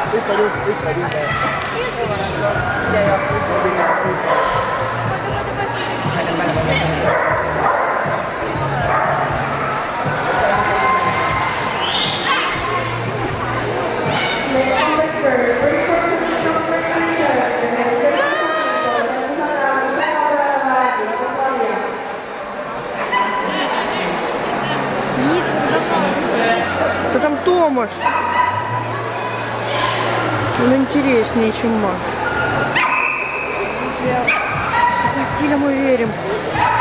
Да там Томаш. Он интереснее, чем Маш. В какой фильм мы верим?